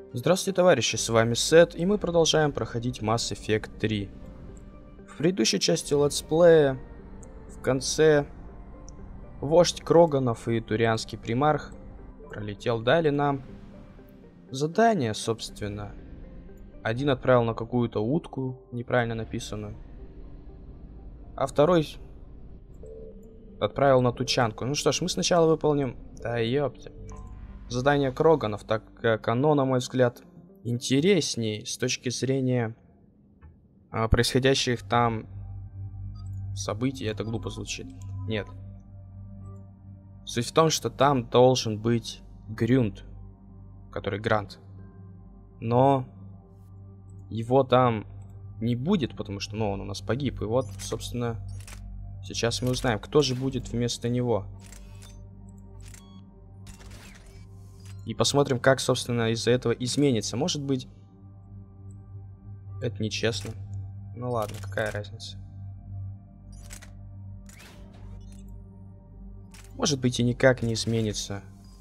Здравствуйте, товарищи, с вами Сет, и мы продолжаем проходить Mass Effect 3. В предыдущей части летсплея, в конце, вождь Кроганов и турианский примарх дали нам задание, собственно. Один отправил на какую-то утку, неправильно написанную, а второй отправил на тучанку. Ну что ж, мы сначала выполним... Да ёпта. Задание Кроганов, так как оно, на мой взгляд, интересней с точки зрения происходящих там событий. Это глупо звучит. Нет. Суть в том, что там должен быть Грюнд, который Грант. Но его там не будет, потому что, он у нас погиб. И вот, собственно, сейчас мы узнаем, кто же будет вместо него. И посмотрим, как, собственно, из-за этого изменится. Может быть, это нечестно. Ну ладно, какая разница. Может быть, и никак не изменится.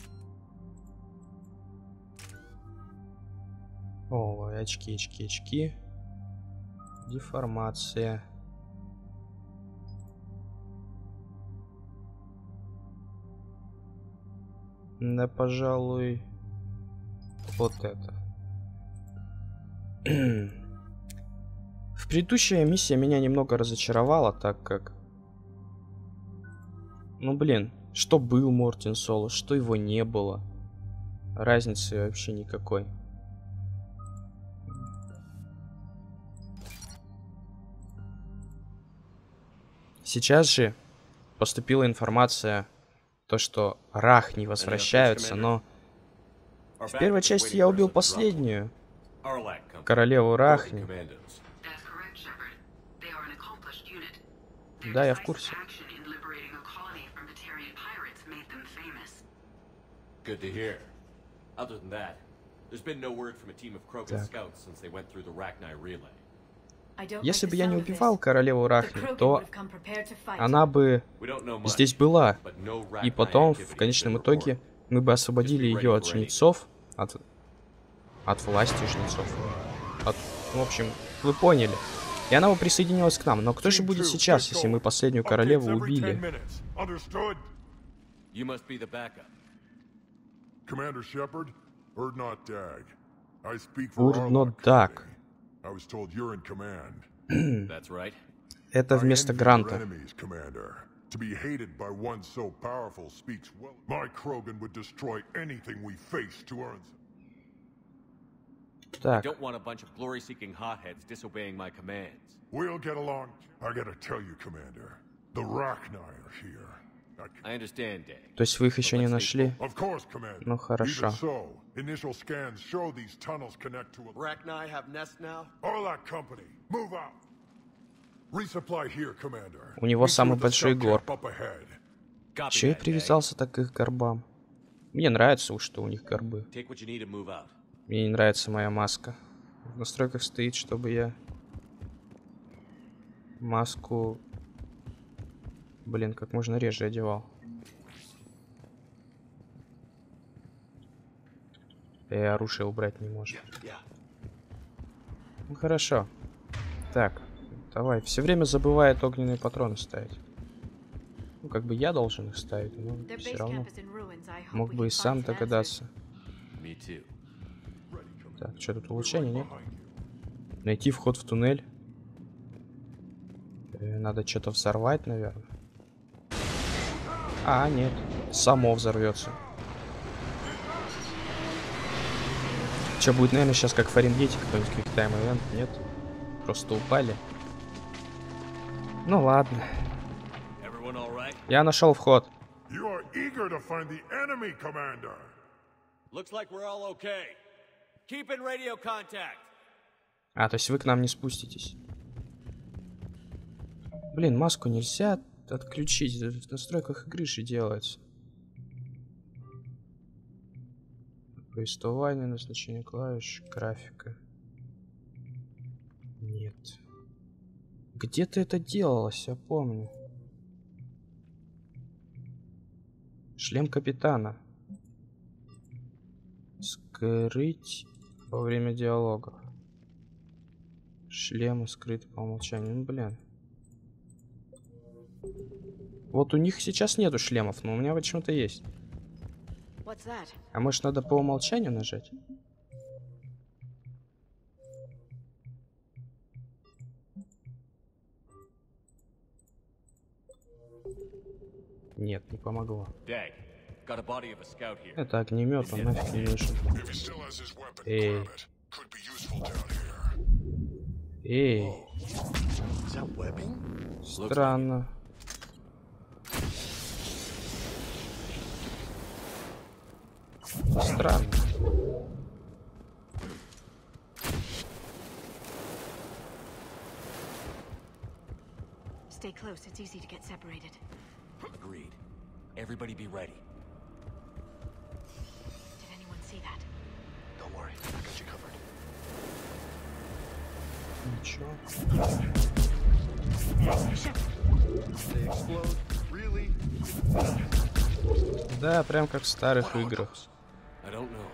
О, очки. Деформация. Да, пожалуй, вот это. В предыдущая миссия меня немного разочаровала, так как... что был Мортин Соло, что его не было. Разницы вообще никакой. Сейчас же поступила информация, то, что Рах не возвращаются, но... В первой части я убил последнюю королеву Рахни. Да, я в курсе. Если бы я не убивал королеву Рахни, то она бы здесь была. И потом, в конечном итоге, мы бы освободили ее от жнецов, от власти жнецов. В общем, вы поняли. И она бы присоединилась к нам. Но кто же будет сейчас, если мы последнюю королеву убили? Урнодак. Это вместо Гранта. To be hated by one so powerful speaks well. My Krogan would destroy anything we face to earn. I don't want a bunch of glory-seeking hotheads disobeying my commands. We'll get along. I gotta tell you, Commander, the Rachni are here. I understand, Dave. То есть вы их еще не нашли? Of course, Commander. Ну хорошо. So, initial scans show these tunnels connect to a Rachni have nests now? All that company, move out. Resupply here, Commander. У него самый большой горб. Че я привязался так к их горбам? Мне нравится уж, что у них горбы. Мне не нравится моя маска. В настройках стоит, чтобы я маску, как можно реже одевал. Оружие убрать не может. Ну хорошо. Так, давай. Все время забывает огненные патроны ставить. Ну, как бы я должен их ставить, но все равно. Мог бы и сам догадаться. Так, что тут улучшение, нет? Найти вход в туннель. Надо что-то взорвать, наверное. А, нет. Само взорвется. Что будет, наверное, сейчас как в Фаренгейте какой-нибудь квиктайм ивент? Нет. Просто упали. Ну ладно. Я нашел вход. А, то есть вы к нам не спуститесь. Маску нельзя отключить. В настройках игры же делается. Повествование, назначение клавиш, графика. Нет. Где-то это делалось, я помню. Шлем капитана. Скрыть Во время диалогов. Шлемы скрыты по умолчанию. Ну, блин. Вот у них сейчас нету шлемов, но у меня почему-то есть. А может, надо по умолчанию нажать? Нет, не помогло. Dag, got a body of a scout here. Это огнемет, он нафиг не нужен. If he still has his weapon, Hey. grab it. Could be useful down here. Эй, Is that webbing? странно. Странно. Stay close, it's easy to get separated. Agreed. Everybody be ready. Did anyone see that? Don't worry, I got you covered. Ничего. They explode? Really? Да, прям как в старых играх. I don't know.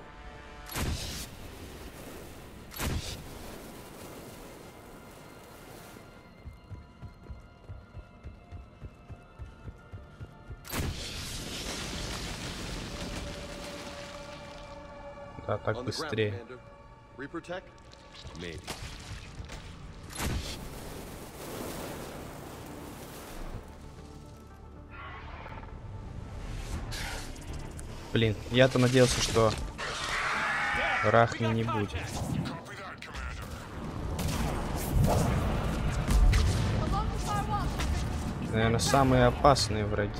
Да, так On the ground, быстрее. Commander. Reaper tech? Maybe. Блин, я-то надеялся, что Рахми не будет. Copy that, Commander. Наверное, самые опасные враги.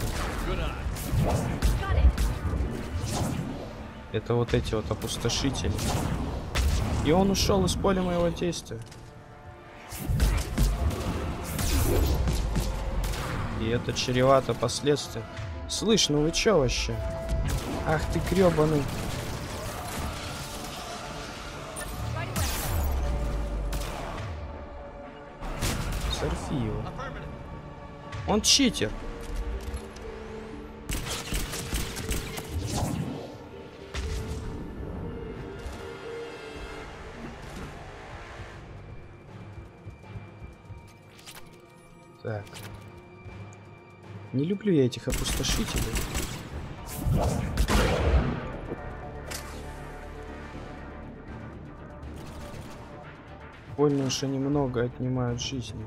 Это вот эти вот опустошители. И он ушел из поля моего действия. И это чревато последствием. Слышь, ну вы чё вообще? Ах ты грёбаный. Сорфи его. Он читер. Так. Не люблю я этих опустошителей. Больно уж они много отнимают жизни.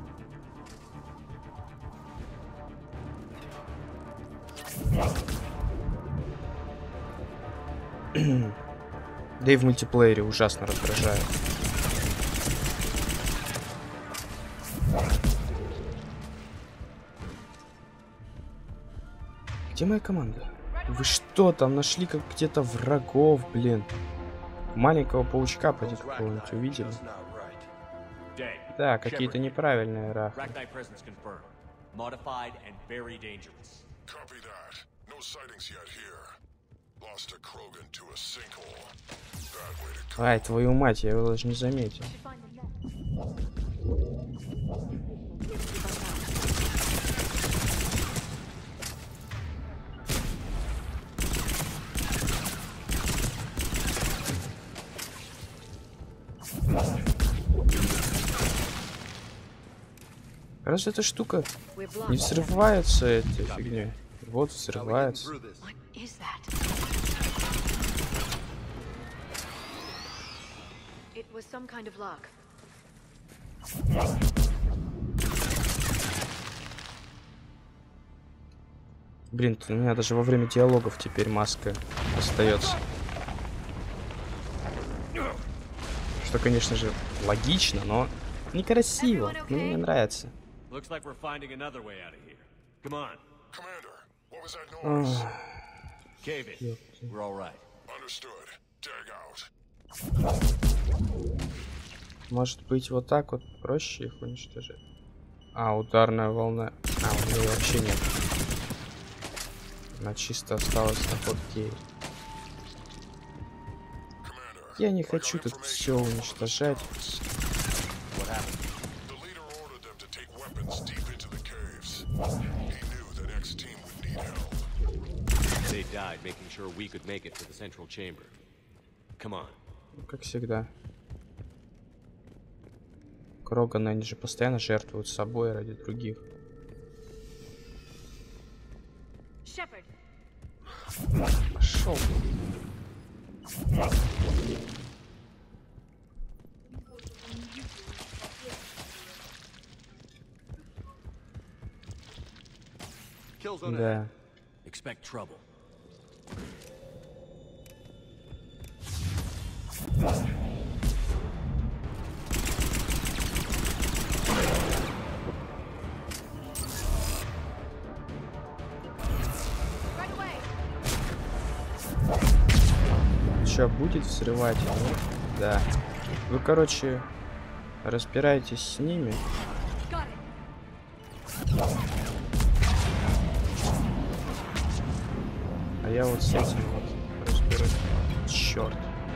Да и в мультиплеере ужасно раздражает. Где моя команда? Вы что, там нашли как где-то врагов, блин? Маленького паучка поди какого-нибудь увидели? Dag, Да, какие-то неправильные рахи. Rachni presence confirmed. Modified and very dangerous. Copy that. No sightings yet here. Lost a Krogan to a sinkhole. Bad way to go. Ай, твою мать, я его даже не заметил. Раз эта штука We're blocked. не взрывается этой фигней. Вот взрывается. What is that? It was some kind of lock. Блин, у меня даже во время диалогов теперь маска остается. Что, конечно же, логично, но некрасиво. Мне не нравится. Looks like we're finding another way out of here. Come on, Commander, what was that noise? cave it. We're all right. Understood. Dig out. Может быть, вот так вот проще их уничтожить. А, ударная волна. А, у нее вообще нет. Она чисто осталась на ход Кей. Я не хочу тут все уничтожать. What happened? The leader ordered them to take weapons deep into the caves. He knew that X-Team would need help. They died making sure we could make it to the central chamber. Come on. Как всегда. Кроганы, они же постоянно жертвуют собой ради других. Shepard, Пошел. Kills on ahead. Да. Expect trouble. right away. Что, будет взрывать? Ну, да. Вы, короче, разбираетесь с ними. Got it. А я вот с этим вот разберусь. Черт.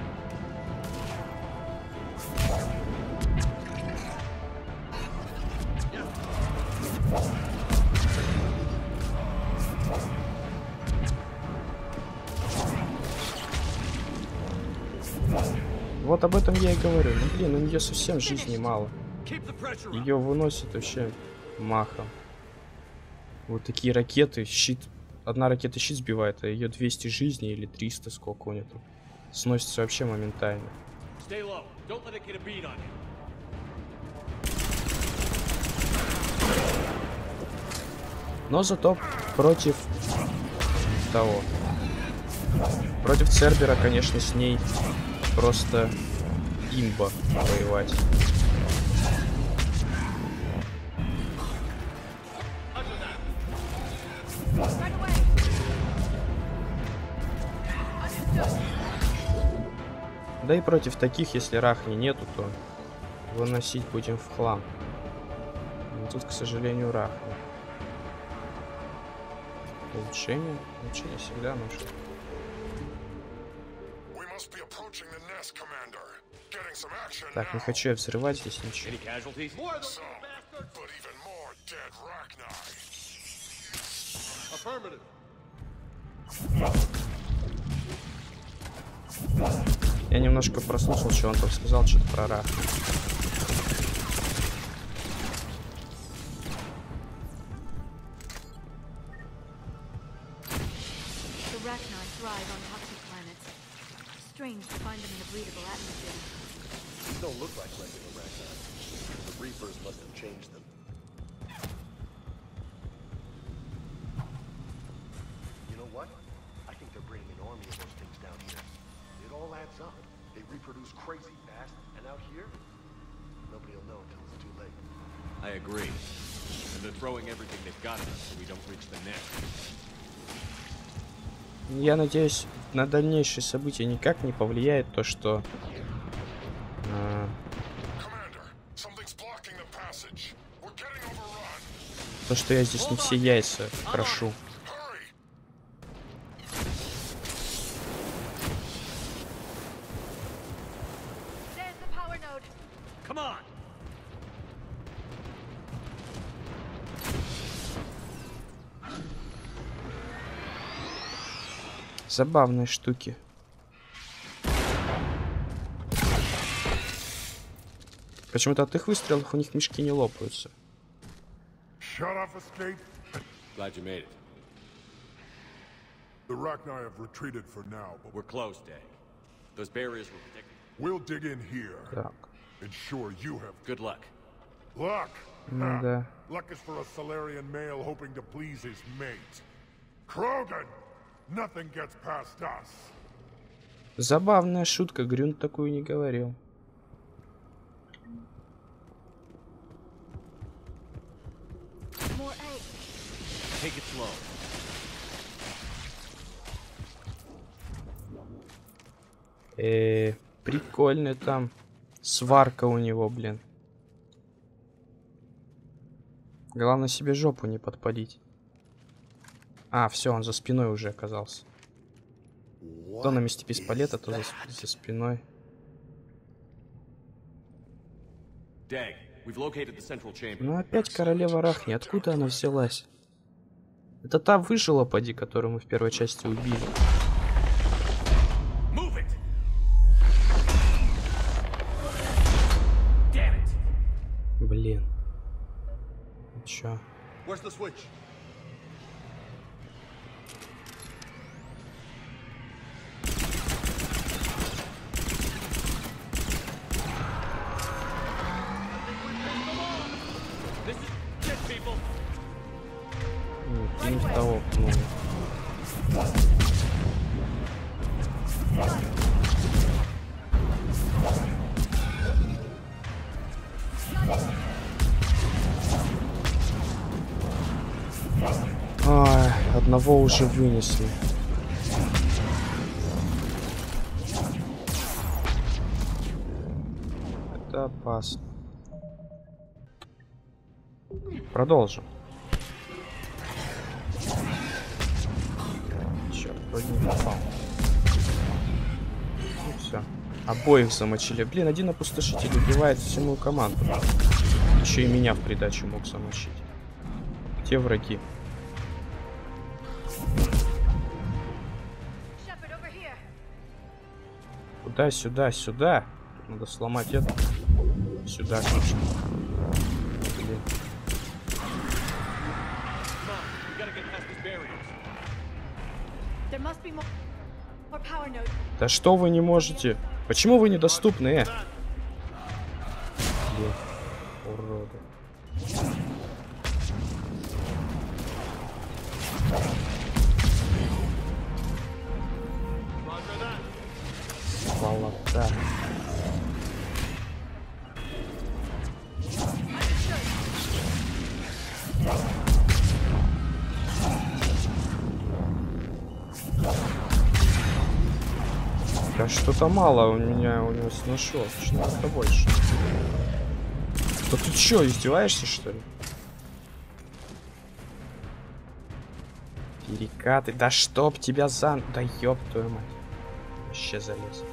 Вот об этом я и говорю. Ну блин, у нее совсем жизни мало. Keep the pressure up. Ее выносит вообще махом. Вот такие ракеты, щит. Одна ракета щит сбивает, а ее 200 жизней или 300, сколько у нее там. Сносится вообще моментально. Stay low. Don't let it get a beat on you. Но зато против того. Против Цербера, конечно, с ней просто имба воевать. Right away. Understood. Да и против таких, если рахни нету, то выносить будем в хлам. Но тут, к сожалению, рахни. Улучшение? Улучшение всегда нужно. We must be approaching the nest, Commander. Getting some action Так, не now. хочу я взрывать здесь ничего. Any casualties? Some, but even more dead Rachni. Affirmative. Я немножко прослушал, что он там сказал, что-то про рахни. The Rachni thrive on toxic planets. Strange to find them in a breathable atmosphere. These don't look like regular Rachni. The Reapers must have changed them. You know what? I think they're bringing an army of those things down here. It all adds up. They reproduce crazy fast, and out here, nobody will know until it's too late. I agree. And they're throwing everything they've got at us so we don't reach the nest. Я надеюсь, на дальнейшие события никак не повлияет то, что Commander, something's blocking the passage. We're getting overrun. то, что я здесь не все яйца крошу. Hurry! There's the power node. Come on! Забавные штуки. Почему-то от их выстрелов у них мешки не лопаются. Shut off escape. Glad you made it. The Rachni have retreated for now, but We're close, Dag. Those barriers were protected. we'll dig in here. Так, Ensure you have Good luck. luck. ну Ha. да. Luck is for a Solarian male hoping to please his mate. Krogan! Nothing gets past us. Забавная шутка, Грюн такую не говорил. More eggs. Take it slow. Прикольно там. Сварка у него, блин. Главное себе жопу не подпалить. А, все, он за спиной уже оказался. То на месте пистолета, то за спиной. Dag, we've located the central chamber. Ну опять королева Рахни, откуда она взялась? Это та выжила, поди, которую мы в первой части убили. Move it! Чё? Where's the switch? This is it, people. Ты не в того пнул. Ай, одного уже вынесли. Это опасно. Продолжим. Черт, вроде не попал. Ну все. Обоих замочили. Блин, один опустошитель убивает всю мою команду. Еще и меня в придачу мог замочить. Где враги? Куда? Сюда, сюда. Надо сломать это. Сюда, конечно. Блин. Да что вы не можете? Почему вы недоступны? Блин, уроды. Сволота. Да что-то мало у него сношел. Что-то больше. Да ты чё, издеваешься, что ли? Перекаты. Да чтоб тебя Да ёб твою мать. Вообще залез.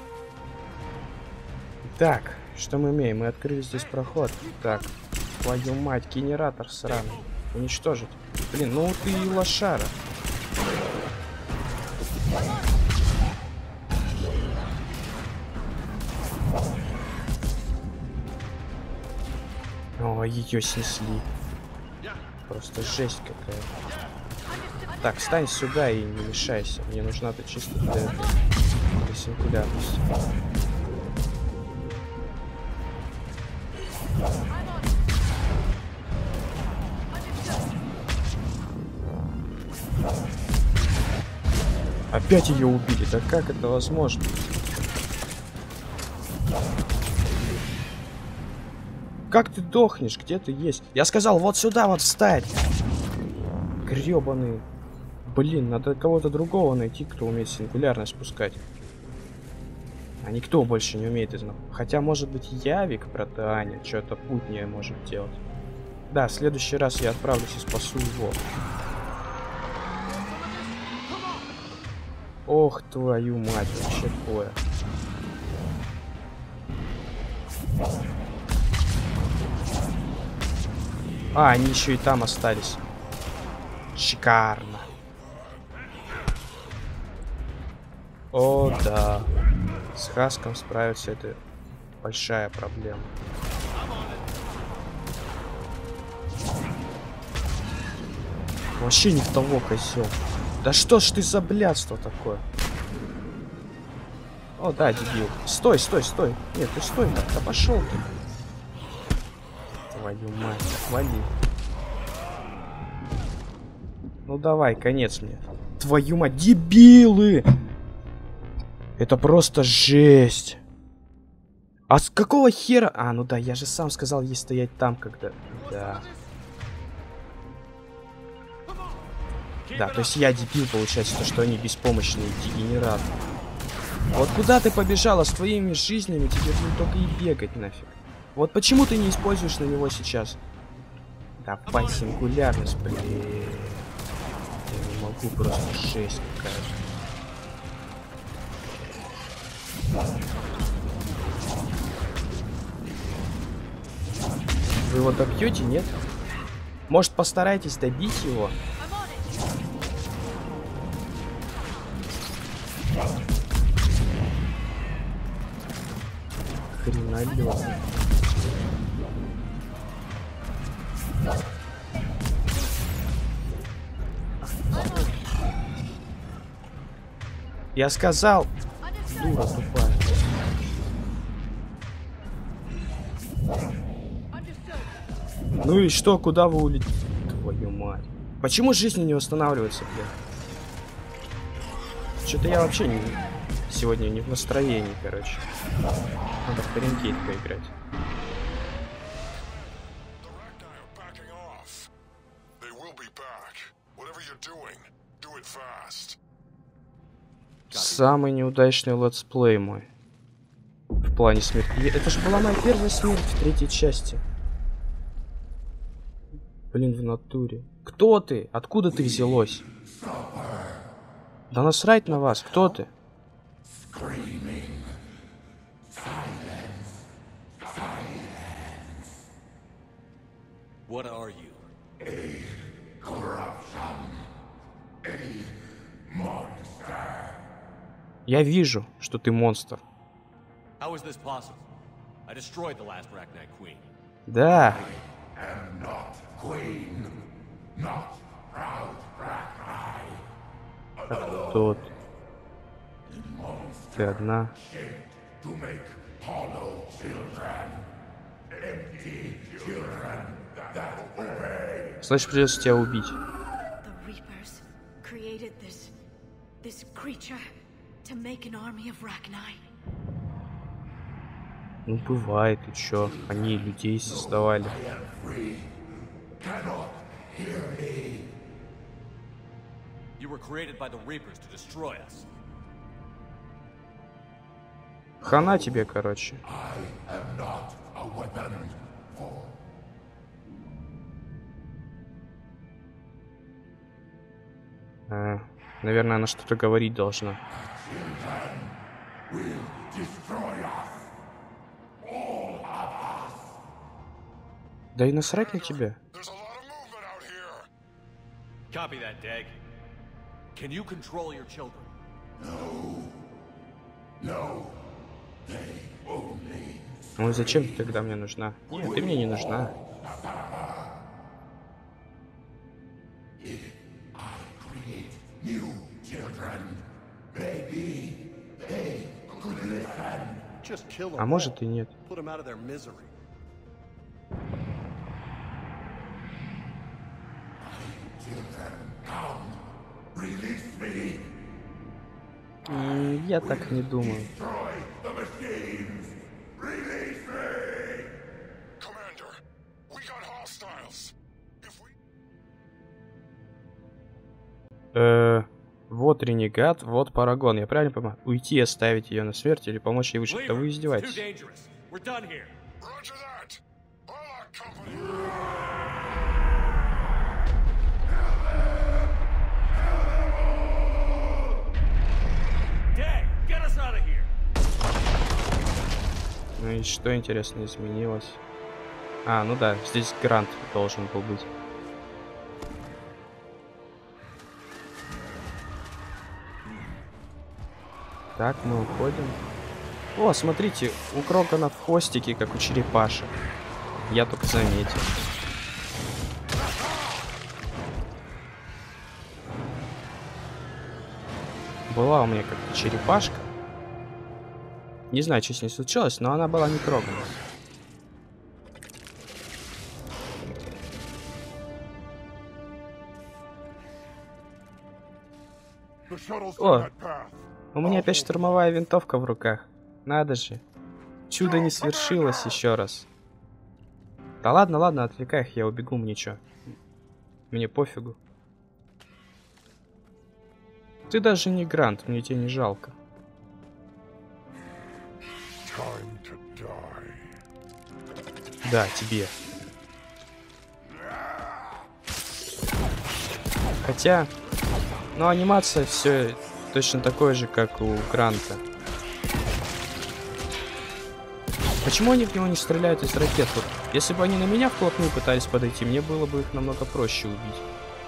Так, что мы имеем? Мы открыли здесь проход. Так, твою мать, генератор сраный. Уничтожить. Блин, ну ты и лошара. О, ее снесли. Просто жесть какая-то. Так, встань сюда и не мешайся. Мне нужна-то чисто для сингулярности. Опять ее убили. Да как это возможно? Как ты дохнешь? Где ты есть? Я сказал, вот сюда вот встать. Гребаный. Блин, надо кого-то другого найти, кто умеет сингулярность спускать. А никто больше не умеет из нас. Хотя, может быть, Явик, брат Аня, что-то путнее может делать. Да, в следующий раз я отправлюсь и спасу его. Ох, твою мать, вообще такое. А, они еще и там остались. Шикарно. О, да. С Хаском справиться — это большая проблема. Вообще не в того, козел. Да что ж ты за блядство такое? О, да, дебил. Стой, стой, стой. Нет, ты стой так. Да пошел ты. Твою мать, отвали. Ну давай, конец мне. Твою мать, дебилы! Это просто жесть. А с какого хера? А, ну да, я же сам сказал ей стоять там, когда... Да. Да, то есть я дебил, получается, то, что они беспомощные дегенераты. Вот куда ты побежала с твоими жизнями? Тебе будет только и бегать нафиг. Вот почему ты не используешь на него сейчас? Давай сингулярность, блин. Я не могу, просто жесть какая-то. Вы его добьете, нет? Может, постарайтесь добить его? Хренолёт. Я сказал! Дура тупая. Ну и что, куда вы улетели? Твою мать. Почему жизни не восстанавливается, блядь? Что-то я вообще сегодня не в настроении, короче. Надо в Фаренгейт поиграть. Самый неудачный летсплей мой. В плане смерти. Это же была моя первая смерть в 3-й части. Блин, в натуре. Кто ты? Откуда ты взялось? Да насрать на вас. Кто ты? What are you? Я вижу, что ты монстр. How is this possible? I destroyed the last Rachni Queen. Да. А кто ты? Ты одна. Слышь, придется тебя убить. The Reapers created this creature to make an army of Rachni. Ну бывает, и чё? Они людей создавали. You were created by the Reapers to destroy us. Хана тебе, короче. Наверное, она что-то говорить должна. Да и насрать на тебя. Copy that, Dag. Can you control your children? Ну зачем ты тогда мне нужна? Нет, ты мне не нужна. А может и нет. Я так не думаю. Вот ренегат, вот парагон. Я правильно понимаю? Уйти и оставить ее на смерть или помочь ей выжить? Да вы издеваетесь. Ну и что, интересно, изменилось? А, ну да, здесь Грант должен был быть. Так, мы уходим. О, смотрите, у Кроганов хвостики, как у черепашек. Я только заметил. Была у меня как-то черепашка. Не знаю, что с ней случилось, но она была не Крогана. О, у меня опять штурмовая винтовка в руках. Надо же. Чудо не свершилось еще раз. Да ладно, ладно, отвлекай их, я убегу, мне чё. Мне пофигу. Ты даже не Грант, мне тебя не жалко. Да, тебе. Хотя, ну анимация все точно такой же, как у Гранта. Почему они в него не стреляют из ракет? Вот, если бы они на меня вплотную пытались подойти, мне было бы их намного проще убить.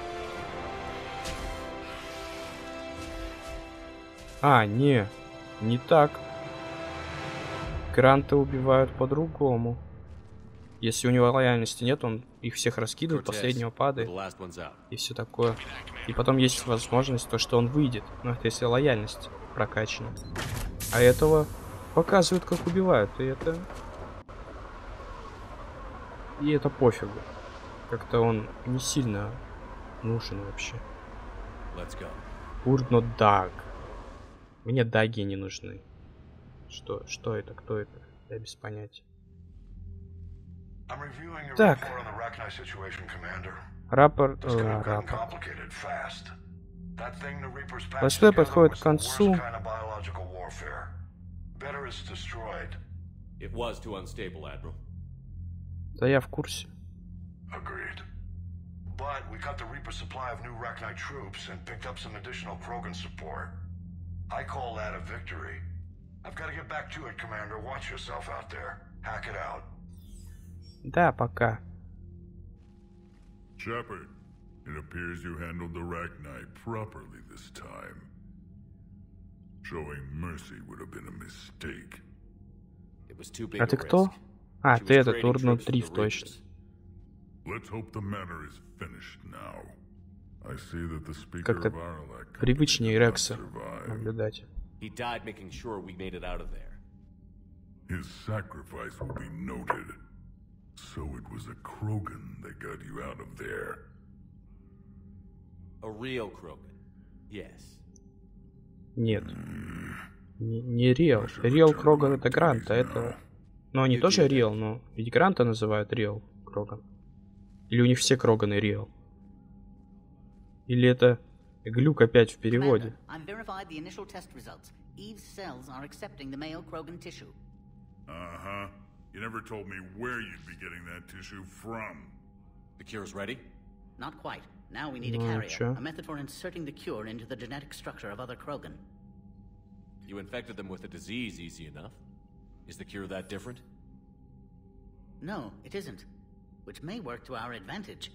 А, не так. Гранта убивают по-другому. Если у него лояльности нет, он их всех раскидывает, последнего падает. И все такое. И потом есть возможность, то, что он выйдет. Но это если лояльность. прокачанный. А этого показывают, как убивают, и это... И это пофигу. Как-то он не сильно нужен вообще. Урно даг. Мне даги не нужны. Что это? Кто это? Я без понятия. Так. Рапорт. Летсплей подходит к концу. Да я в курсе. But we cut the Reaper supply of new Rachni troops and picked up some additional Krogan support. I call that a victory. I've got to get back to it, Commander. Watch yourself out there. Hack it out. Да, пока. Shepard, it appears you handled the Rachni properly this time. Showing mercy would have been a mistake. А ты кто? А, ты этот Урно 3 точно. Как-то привычнее Рекса наблюдать. His sacrifice will be noted. So it was a Krogan that got you out of there. A real Krogan. Yes. Нет. Не Реал. Реал Кроган это Гранта, это... Ну, они тоже Реал, но ведь Гранта называют Реал Кроган. Или у них все Кроганы Реал? Или это глюк опять в переводе? Uh-huh. You never told me where you'd be getting that tissue from. The cure's ready? Not quite. Now we need a carrier, a method for inserting the cure into the genetic structure of other Krogan. You infected them with a disease easy enough. Is the cure that different? No, it isn't. Which may work to our advantage.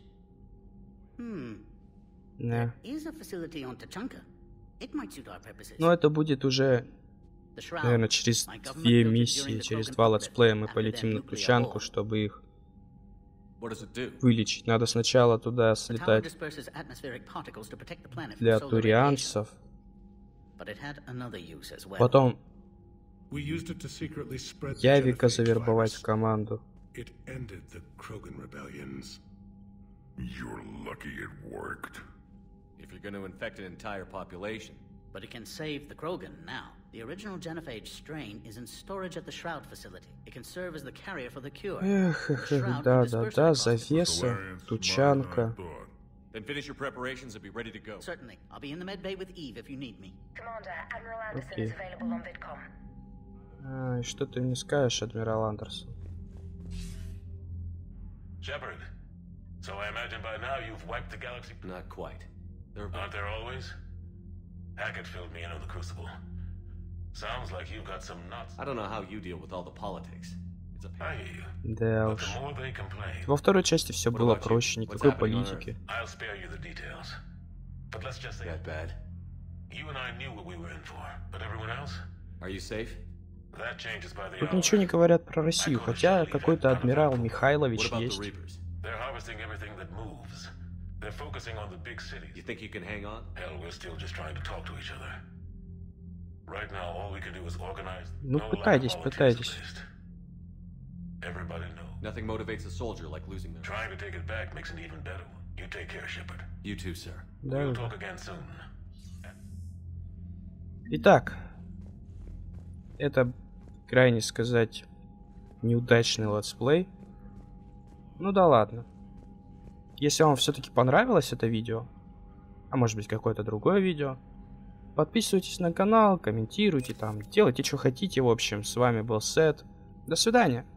There is a facility on Tachanka. It might suit our purposes. Но это будет уже, наверное, через 2 миссии, через 2 летсплея мы полетим на Тучанку, чтобы их вылечить. Надо сначала туда слетать для турианцев. Потом Явика завербовать в команду. You're lucky it worked. If you're going to infect an entire population. But it can save the Krogan now. The original Genophage strain is in storage at the Shroud facility. It can serve as the carrier for the cure. Да, завеса, Тучанка. Then finish your preparations and be ready to go. Certainly. I'll be in the med bay with Eve if you need me. Commander, Admiral Anderson is available on VidCom. Что ты мне скажешь, Адмирал Андерсон? Shepard, so I imagine by now you've wiped the galaxy? Not quite. Aren't there always? Hackett filled me in on the Crucible. Sounds like you've got some nuts. I don't know how you deal with all the politics. It's a pain. Да уж. Во второй части все было проще, никакой политики. I'll spare you the details. But let's just say that bad. You and I knew what we were in for, but everyone else? Are you safe? That changes by the Тут ничего не говорят про Россию, хотя какой-то адмирал Михайлович есть. They're harvesting everything that moves. They're focusing on the big cities. You think you can hang on? Hell, we're still just trying to talk to each other. Right now, all we can do is organize. Ну, пытайтесь. Everybody knows. Nothing motivates a soldier like losing their... Trying to take it back makes an even better one. You take care, Shepard. You too, sir. We'll talk again soon. Итак, это, крайне сказать, неудачный летсплей. Ну да ладно. Если вам все-таки понравилось это видео, а может быть какое-то другое видео, подписывайтесь на канал, комментируйте там, делайте что хотите. В общем, с вами был Сет. До свидания.